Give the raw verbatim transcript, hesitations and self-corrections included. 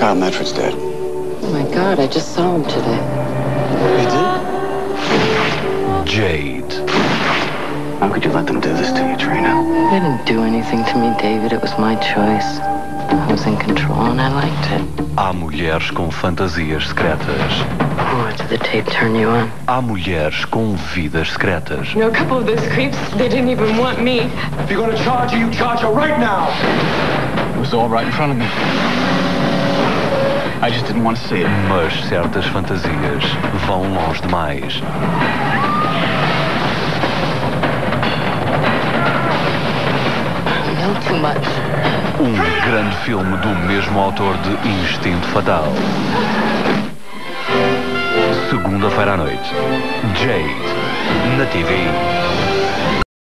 Kyle Medford's dead. Oh my God, I just saw him today. You did? Jade. How could you let them do this to you, Trina? They didn't do anything to me, David. It was my choice. I was in control and I liked it. Há mulheres com fantasias secretas. Oh, did the tape turn you on? Há mulheres com vidas secretas. You know, a couple of those creeps, they didn't even want me. If you're gonna charge her, you charge her right now. It was all right in front of me. I just didn't want to see it. Mas certas fantasias vão longe demais. You know too much. Um grande filme do mesmo autor de Instinto Fatal. Segunda-feira à noite. Jade, na T V.